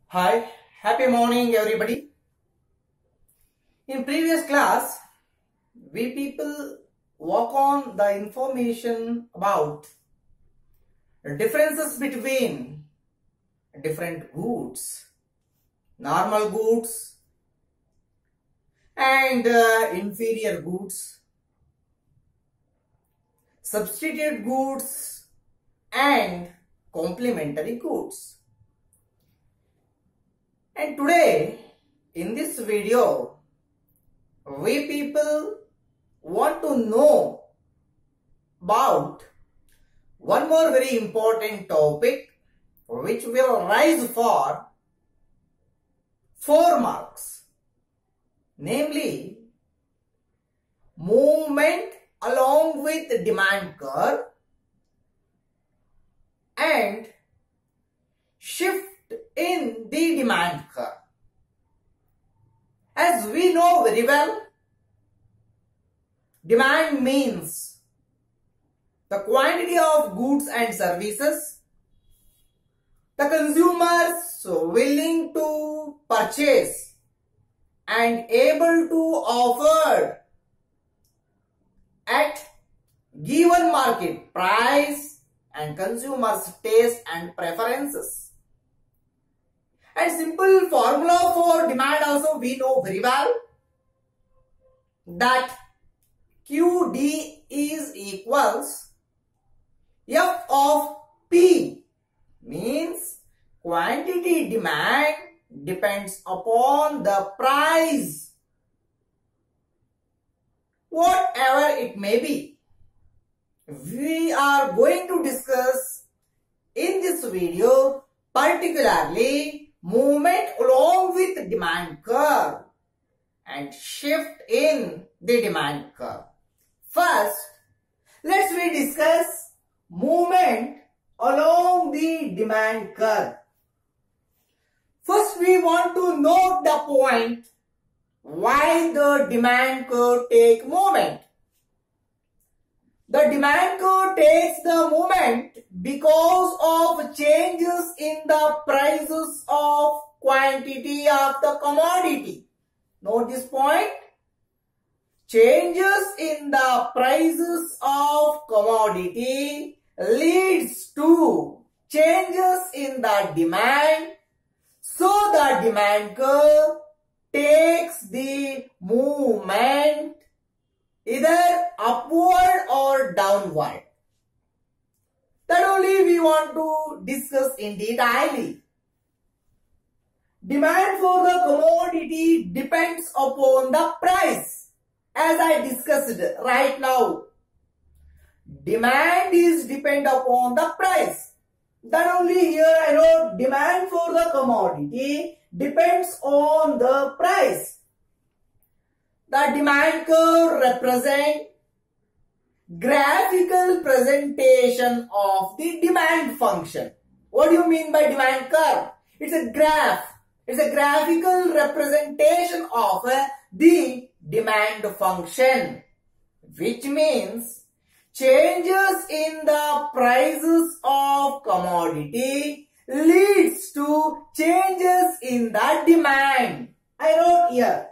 Hi, happy morning everybody. In previous class, we people work on the information about differences between different goods, normal goods and inferior goods, substitute goods and complementary goods. And today, in this video, we people want to know about one more very important topic which will rise for 4 marks. Namely, movement along with the demand curve and shift in the demand curve. As we know very well, demand means the quantity of goods and services the consumers willing to purchase and able to offer at given market price and consumers' taste and preferences. And simple formula for demand also we know very well, that QD is equals F of P, means quantity demand depends upon the price, whatever it may be. We are going to discuss in this video particularly movement along with the demand curve and shift in the demand curve. First, let's discuss movement along the demand curve. First, we want to note the point why the demand curve take movement. The demand curve takes the movement because of changes in the prices of quantity of the commodity. Note this point. Changes in the prices of commodity leads to changes in the demand. So the demand curve takes the movement either upward or downward. That only we want to discuss in detail. Demand for the commodity depends upon the price. As I discussed right now, demand is depend upon the price. That only here I wrote demand for the commodity depends on the price. The demand curve represents graphical presentation of the demand function. What do you mean by demand curve? It's a graph. It's a graphical representation of the demand function, which means changes in the prices of commodity leads to changes in the demand. I wrote here.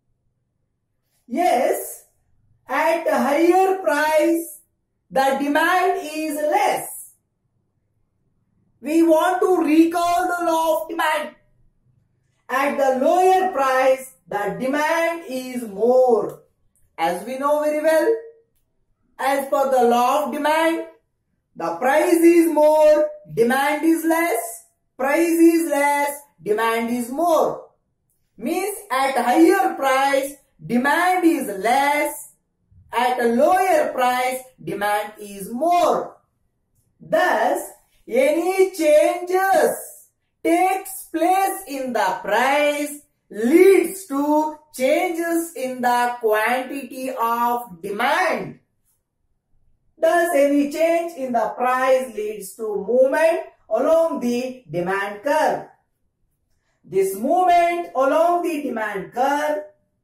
Yes, at a higher price, the demand is less. We want to recall the law of demand. At the lower price, the demand is more. As we know very well, as per the law of demand, the price is more, demand is less. Price is less, demand is more. Means at higher price, demand is less. At a lower price, demand is more. Thus, any changes takes place in the price leads to changes in the quantity of demand. Thus, any change in the price leads to movement along the demand curve. This movement along the demand curve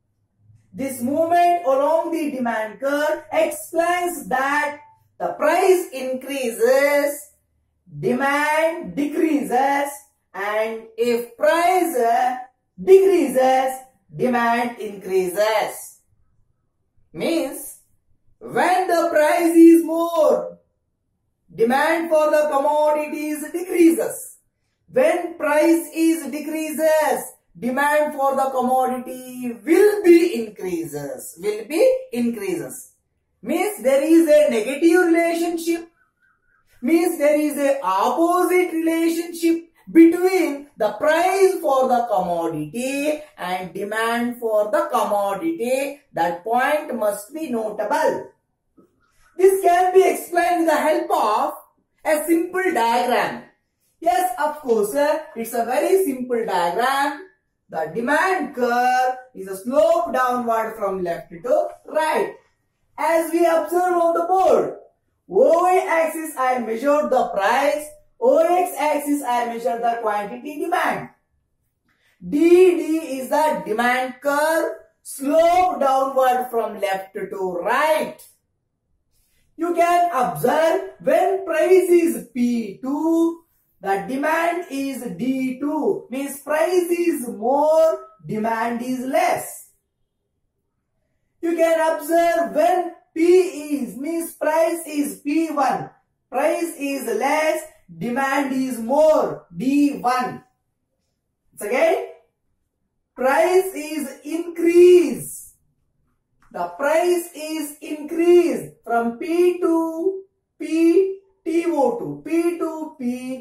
explains that the price increases, demand decreases, and if price decreases, demand increases. Means when the price is more, demand for the commodities decreases. When price is decreases, demand for the commodity will be increases. Means there is a negative relationship. Means there is a opposite relationship between the price for the commodity and demand for the commodity. That point must be notable. This can be explained with the help of a simple diagram. Yes, of course, it's a very simple diagram. The demand curve is a slope downward from left to right. As we observe on the board, OY axis I measured the price, OX axis I measured the quantity demand. DD is the demand curve, slope downward from left to right. You can observe when price is P2, the demand is D2. Means price is more, demand is less. You can observe when P is, means price is P1. Price is less, demand is more, D1. Again, price is increase. The price is increased from P to P, TO2, P to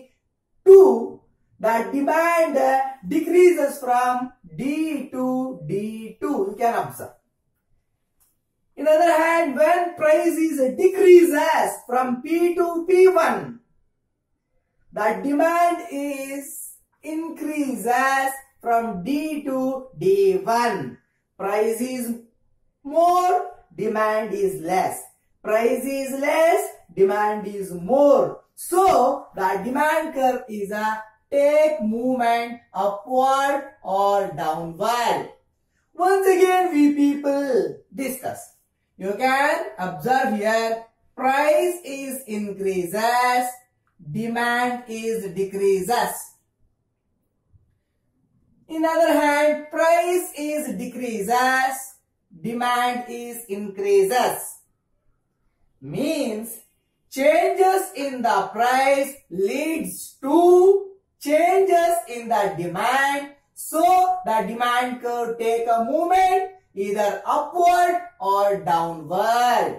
P2. The demand decreases from D to D2. You can observe. In other hand, when price is decreases from P to P1, the demand is increases from D to D1. Price is more, demand is less. Price is less, demand is more. So, the demand curve is a take movement upward or downward. Once again, we people discuss. You can observe here, price is increases, demand is decreases. In other hand, price is decreases, demand is increases. Means changes in the price leads to changes in the demand. So the demand curve take a movement either upward or downward.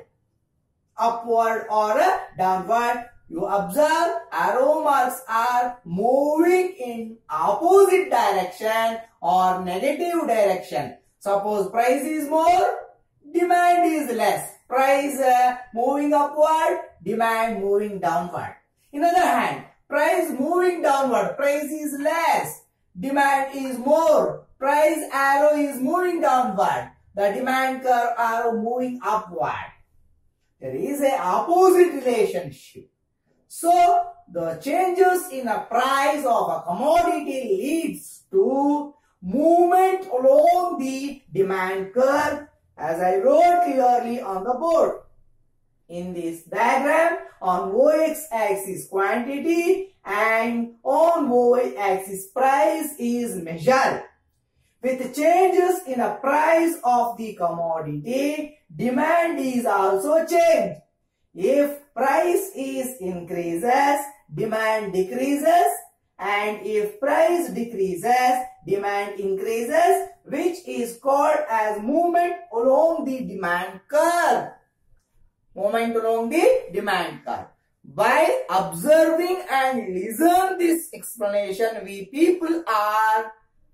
Upward or downward. You observe arrow marks are moving in opposite direction or negative direction. Suppose price is more, demand is less. Price moving upward, demand moving downward. In other hand, price moving downward, price is less, demand is more. Price arrow is moving downward, the demand curve arrow moving upward. There is a opposite relationship. So, the changes in a price of a commodity leads to movement along the demand curve, as I wrote clearly on the board. In this diagram, on OX axis quantity and on OY axis price is measured. With changes in a price of the commodity, demand is also changed. If price is increases, demand decreases, and if price decreases, demand increases, which is called as movement along the demand curve. Movement along the demand curve. By observing and listening this explanation, we people are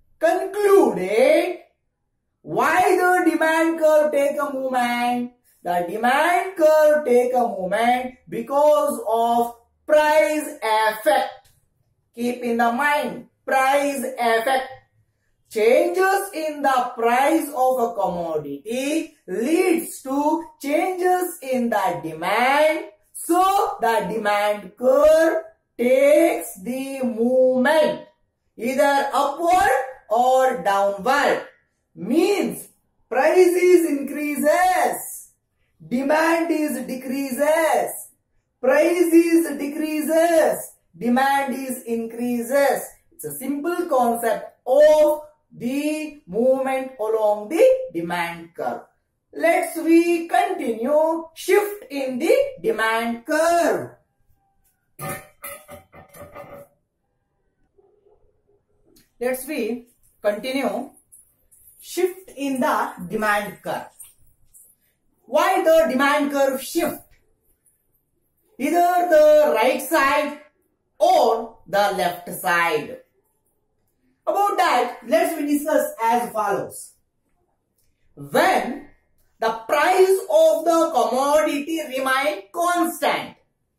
concluded why the demand curve take a movement. The demand curve take a movement because of price effect. Keep in the mind, price effect. Changes in the price of a commodity leads to changes in the demand. So, the demand curve takes the movement either upward or downward. Means price is increases, demand is decreases. Price is decreases, demand is increases. It's a simple concept of the movement along the demand curve. Let's we continue shift in the demand curve. Let's we continue shift in the demand curve. Why the demand curve shift? Either the right side or the left side. About that, let's we discuss as follows. When the price of the commodity remain constant,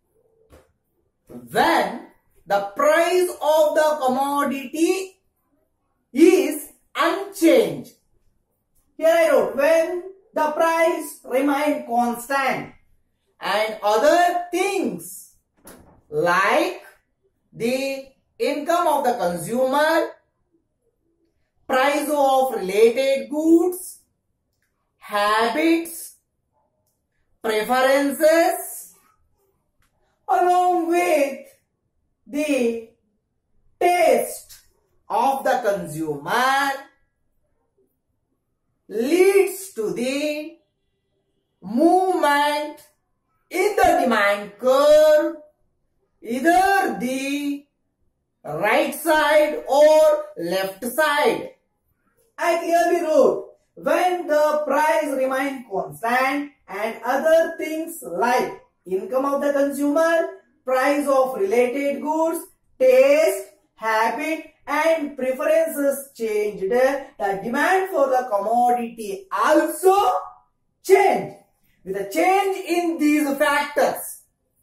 when the price of the commodity is unchanged. Here I wrote, when the price remain constant and other things like the income of the consumer, price of related goods, habits, preferences, along with the taste of the consumer leads to the movement in the demand curve, either the right side or left side. I clearly wrote, when the price remain constant and other things like income of the consumer, price of related goods, taste, habit and preferences changed, the demand for the commodity also changed. With a change in these factors,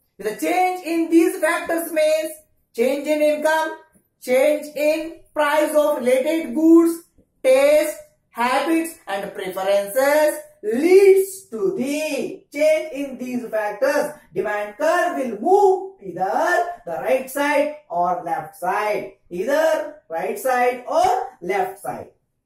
means change in income, change in price of related goods, taste, habits and preferences leads to the change in these factors. Demand curve will move either the right side or left side. Either right side or left side.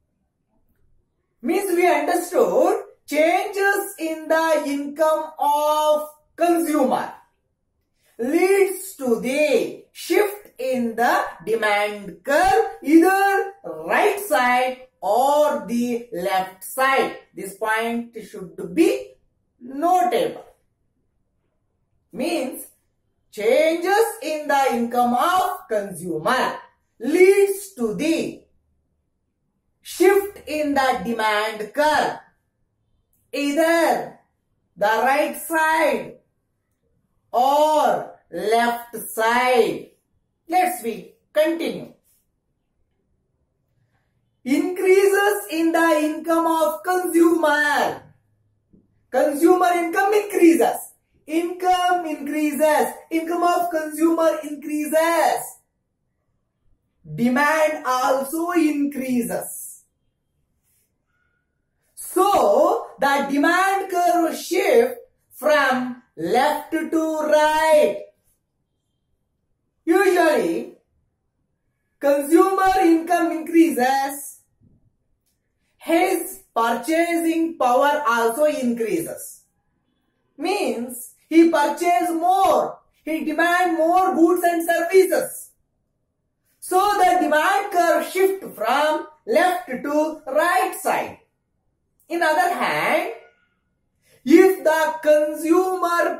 Means we understood changes in the income of consumer leads to the shift in the demand curve, either right side or the left side. This point should be notable. Means changes in the income of consumer leads to the shift in the demand curve, either the right side or left side. Let's we continue. Increases in the income of consumer. Consumer income increases. Income increases. Income of consumer increases. Demand also increases. So, the demand curve shift from left to right. Usually, consumer income increases, his purchasing power also increases. Means, he purchases more, he demands more goods and services. So, the demand curve shift from left to right side. In other hand, if the consumer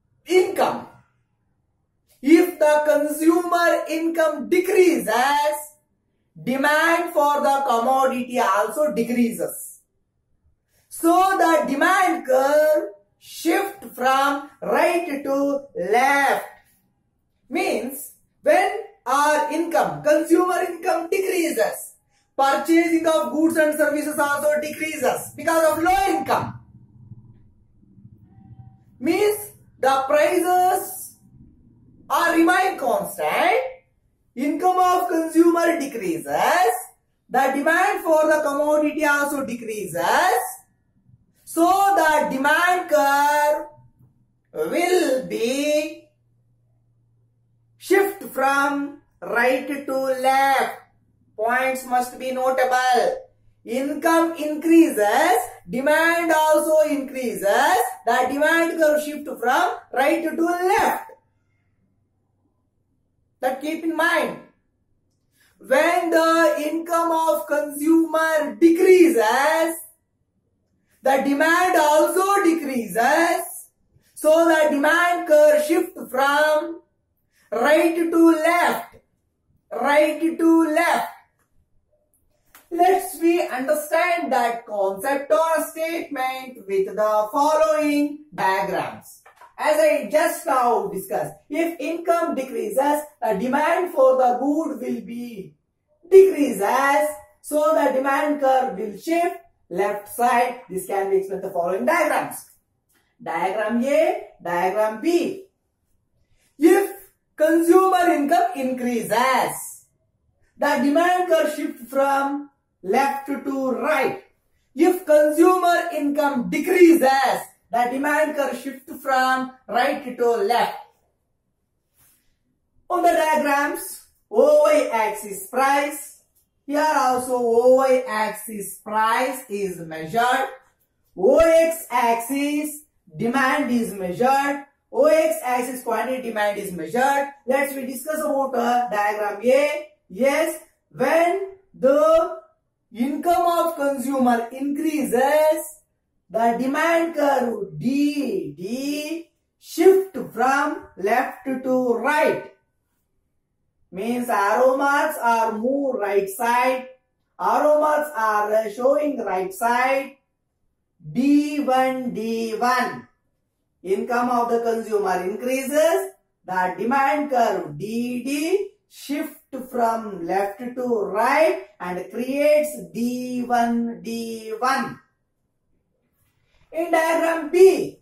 income decreases, demand for the commodity also decreases. So the demand curve shift from right to left. Means when our consumer income decreases, purchasing of goods and services also decreases because of low income. Means the prices remain constant, income of consumer decreases, the demand for the commodity also decreases. So the demand curve will be shift from right to left. Points must be notable. Income increases, demand also increases. The demand curve shift from right to left. That keep in mind. when the income of consumer decreases, the demand also decreases. So the demand curve shifts from right to left. Right to left. Let's we understand that concept or statement with the following diagrams. As I just now discussed, if income decreases, the demand for the good will be decreases. So the demand curve will shift left side. This can be explained in the following diagrams. Diagram A, diagram B. If consumer income increases, the demand curve shifts from left to right. If consumer income decreases, the demand curve shifts from right to left. On the diagrams, OY axis price. Here also OY axis price is measured. OX axis demand is measured. OX axis quantity demand is measured. Let's we discuss about diagram A. Yes, when the income of consumer increases, the demand curve D shift from left to right. Means arrow marks are move right side. Arrow marks are showing right side. D1. Income of the consumer increases. The demand curve DD shift from left to right and creates D1. In diagram B,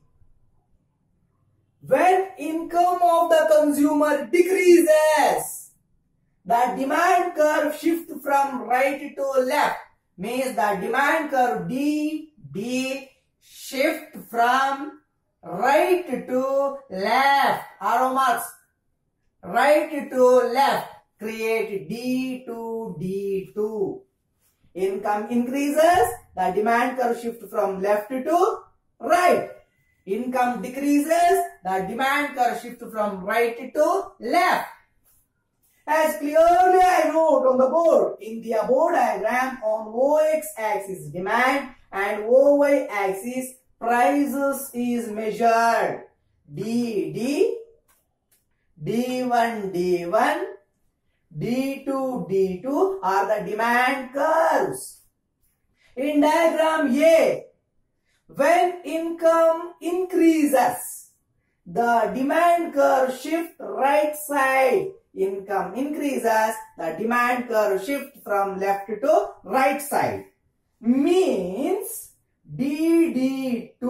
when income of the consumer decreases, the demand curve shift from right to left. Means the demand curve D shift from right to left. Arrow marks. Right to left. Create D2. Income increases. The demand curve shift from left to right. Income decreases. The demand curve shift from right to left. As clearly I wrote on the board, in the above diagram, on OX axis demand and OY axis prices is measured. D1, D1, D2 are the demand curves. In diagram A, when income increases, the demand curve shift right side. Income increases, the demand curve shift from left to right side. Means D2,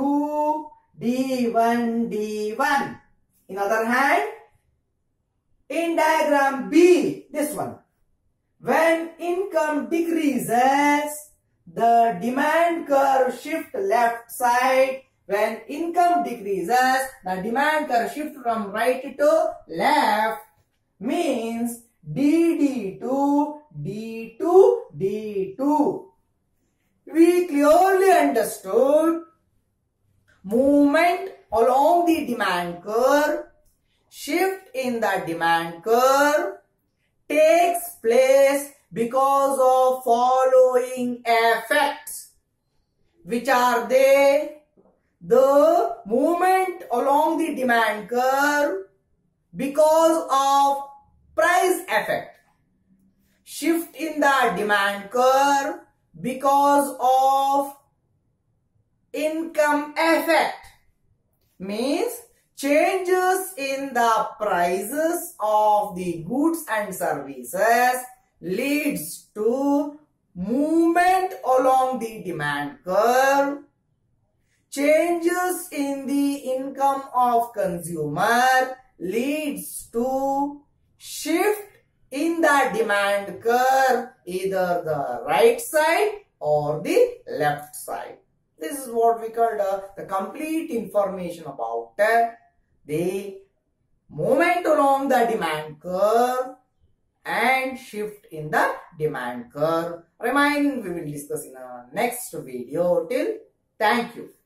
D1. In other hand, in diagram B, this one, when income decreases, the demand curve shift left side. When income decreases, the demand curve shift from right to left. Means D2. We clearly understood movement along the demand curve, shift in the demand curve takes place because of following effects. Which are they? The movement along the demand curve because of price effect. Shift in the demand curve because of income effect. Means changes in the prices of the goods and services leads to movement along the demand curve. Changes in the income of consumer leads to shift in the demand curve, either the right side or the left side. This is what we call the complete information about the movement along the demand curve and shift in the demand curve. Remaining we will discuss in our next video. Till thank you.